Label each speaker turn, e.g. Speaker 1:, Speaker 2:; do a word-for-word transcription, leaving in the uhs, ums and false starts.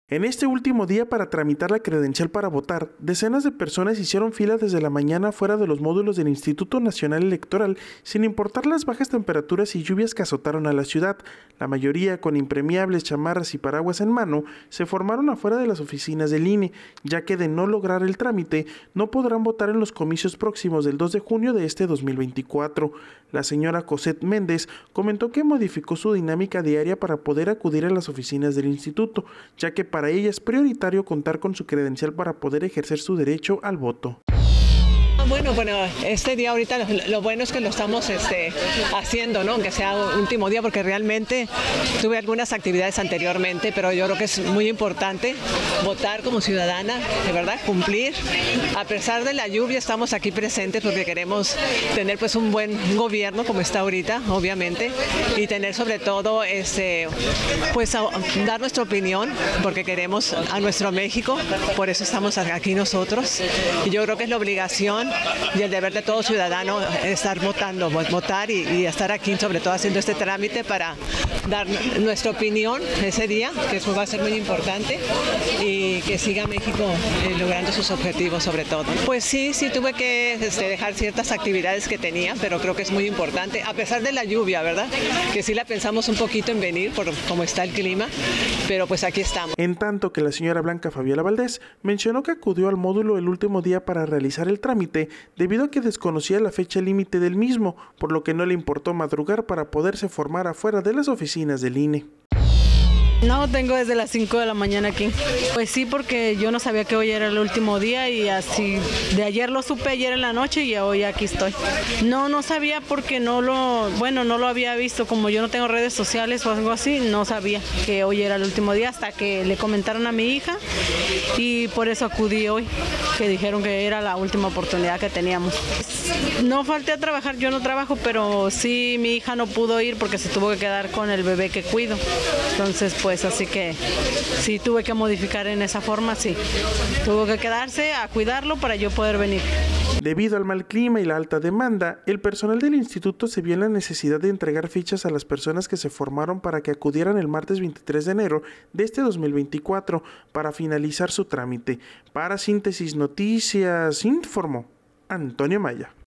Speaker 1: En este último día para tramitar la credencial para votar, decenas de personas hicieron fila desde la mañana fuera de los módulos del Instituto Nacional Electoral, sin importar las bajas temperaturas y lluvias que azotaron a la ciudad. La mayoría, con impermeables, chamarras y paraguas en mano, se formaron afuera de las oficinas del I N E, ya que de no lograr el trámite, no podrán votar en los comicios próximos del dos de junio de este dos mil veinticuatro. La señora Cosette Méndez comentó que modificó su dinámica diaria para poder acudir a las oficinas del instituto, ya que para ella es prioritario contar con su credencial para poder ejercer su derecho al voto.
Speaker 2: Bueno, bueno, este día ahorita lo, lo bueno es que lo estamos este, haciendo, ¿no? Aunque sea un último día, porque realmente tuve algunas actividades anteriormente, pero yo creo que es muy importante votar como ciudadana, de verdad, cumplir. A pesar de la lluvia, estamos aquí presentes porque queremos tener pues un buen gobierno como está ahorita, obviamente, y tener sobre todo este, pues a, dar nuestra opinión, porque queremos a nuestro México, por eso estamos aquí nosotros. Y yo creo que es la obligación y el deber de todo ciudadano estar votando, votar y, y estar aquí, sobre todo haciendo este trámite para dar nuestra opinión ese día, que eso va a ser muy importante, y que siga México eh, logrando sus objetivos sobre todo. Pues sí, sí tuve que este, dejar ciertas actividades que tenía, pero creo que es muy importante, a pesar de la lluvia, ¿verdad? Que sí la pensamos un poquito en venir por cómo está el clima, pero pues aquí estamos.
Speaker 1: En tanto que la señora Blanca Fabiola Valdés mencionó que acudió al módulo el último día para realizar el trámite, debido a que desconocía la fecha límite del mismo, por lo que no le importó madrugar para poderse formar afuera de las oficinas del I N E.
Speaker 3: No, tengo desde las cinco de la mañana aquí. Pues sí, porque yo no sabía que hoy era el último día y así, de ayer lo supe ayer en la noche y hoy aquí estoy. No, no sabía porque no lo, bueno, no lo había visto, como yo no tengo redes sociales o algo así, no sabía que hoy era el último día hasta que le comentaron a mi hija y por eso acudí hoy, que dijeron que era la última oportunidad que teníamos. No falté a trabajar, yo no trabajo, pero sí mi hija no pudo ir porque se tuvo que quedar con el bebé que cuido. Entonces, pues así que sí tuve que modificar en esa forma, sí. Tuvo que quedarse a cuidarlo para yo poder venir.
Speaker 1: Debido al mal clima y la alta demanda, el personal del instituto se vio en la necesidad de entregar fichas a las personas que se formaron para que acudieran el martes veintitrés de enero de este dos mil veinticuatro para finalizar su trámite. Para Síntesis Noticias, informó Antonio Maya.